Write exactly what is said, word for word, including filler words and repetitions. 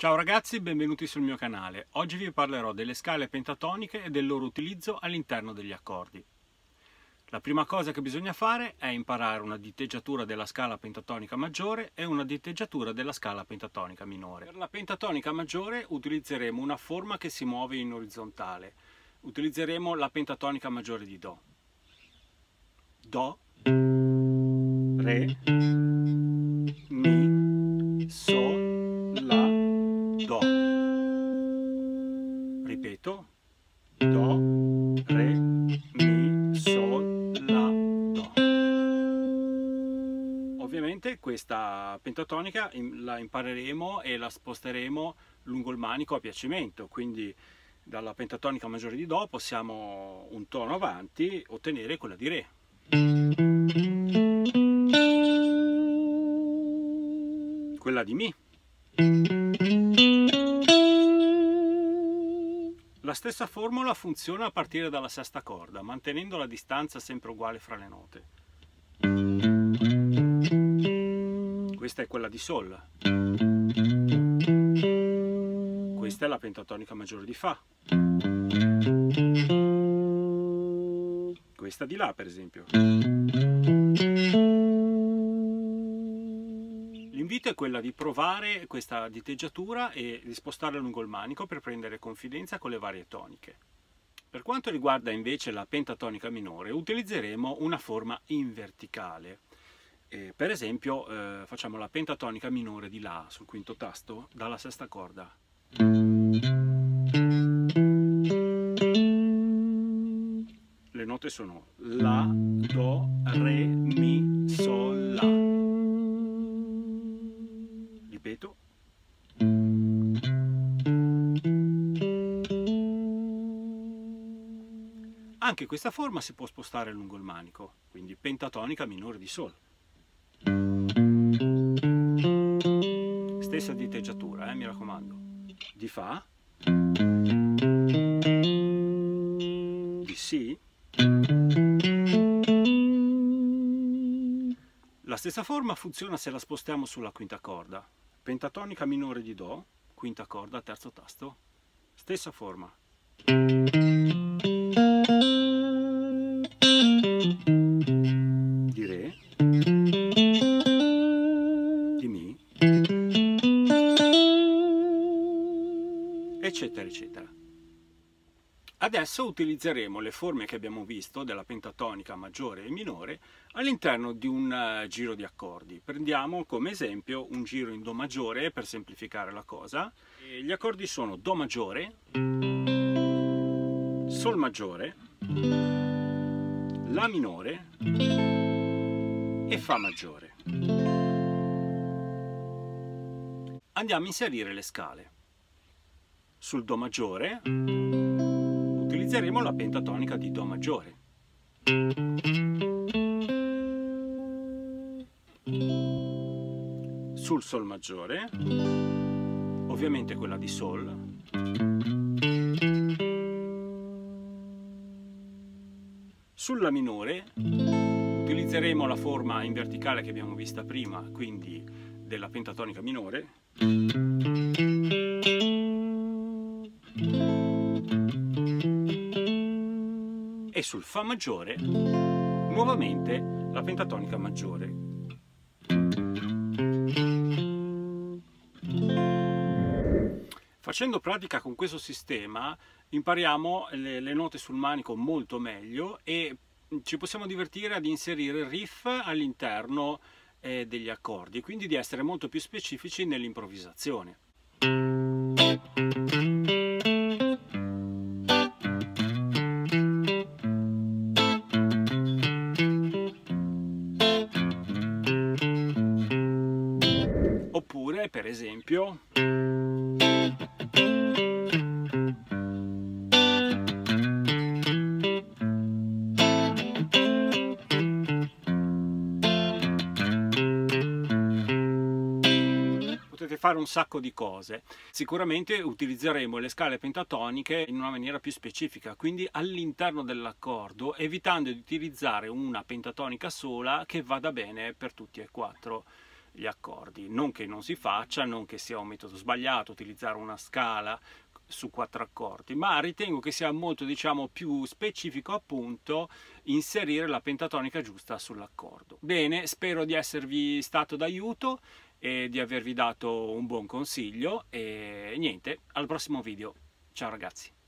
Ciao ragazzi, benvenuti sul mio canale. Oggi vi parlerò delle scale pentatoniche e del loro utilizzo all'interno degli accordi. La prima cosa che bisogna fare è imparare una diteggiatura della scala pentatonica maggiore e una diteggiatura della scala pentatonica minore. Per la pentatonica maggiore utilizzeremo una forma che si muove in orizzontale. Utilizzeremo la pentatonica maggiore di Do. Do, Re, Mi, Sol, La, Do. Ripeto, Do, Re, Mi, Sol, La, Do. Ovviamente questa pentatonica la impareremo e la sposteremo lungo il manico a piacimento, quindi dalla pentatonica maggiore di Do possiamo un tono avanti ottenere quella di Re. Quella di Mi. La stessa formula funziona a partire dalla sesta corda, mantenendo la distanza sempre uguale fra le note. Questa è quella di Sol. Questa è la pentatonica maggiore di Fa. Questa di La, per esempio. L'invito è quella di provare questa diteggiatura e di spostarla lungo il manico per prendere confidenza con le varie toniche. Per quanto riguarda invece la pentatonica minore, utilizzeremo una forma in verticale. Eh, per esempio eh, facciamo la pentatonica minore di La sul quinto tasto dalla sesta corda. Le note sono La, Do, Re, Mi, Sol, La. Ripeto. Anche questa forma si può spostare lungo il manico, quindi pentatonica minore di Sol. Stessa diteggiatura, eh, mi raccomando. Di Fa, di Si, la stessa forma funziona se la spostiamo sulla quinta corda. Pentatonica minore di Do, quinta corda, terzo tasto, stessa forma. Di Re, di Mi, eccetera eccetera. Adesso utilizzeremo le forme che abbiamo visto della pentatonica maggiore e minore all'interno di un uh, giro di accordi. Prendiamo come esempio un giro in Do maggiore per semplificare la cosa. E gli accordi sono Do maggiore, Sol maggiore, La minore e Fa maggiore. Andiamo a inserire le scale. Sul Do maggiore utilizzeremo la pentatonica di Do maggiore. Sul Sol maggiore, ovviamente quella di Sol. Sulla minore utilizzeremo la forma in verticale che abbiamo vista prima, quindi della pentatonica minore. E sul Fa maggiore, nuovamente la pentatonica maggiore. Facendo pratica con questo sistema impariamo le, le note sul manico molto meglio e ci possiamo divertire ad inserire riff all'interno eh, degli accordi, quindi di essere molto più specifici nell'improvvisazione. Oppure, per esempio, potete fare un sacco di cose. Sicuramente utilizzeremo le scale pentatoniche in una maniera più specifica, quindi all'interno dell'accordo, evitando di utilizzare una pentatonica sola che vada bene per tutti e quattro gli accordi. Non che non si faccia, non che sia un metodo sbagliato utilizzare una scala su quattro accordi, ma ritengo che sia molto, diciamo, più specifico appunto inserire la pentatonica giusta sull'accordo. Bene, spero di esservi stato d'aiuto e di avervi dato un buon consiglio e niente, al prossimo video. Ciao ragazzi.